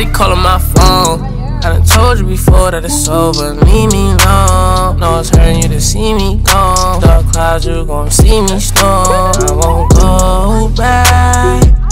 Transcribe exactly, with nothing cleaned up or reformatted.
Shawty calling my phone. I done told you before that it's over, leave me alone. No, it's hurting you to see me gone. Dark clouds, you gon' see me storm. I won't go back.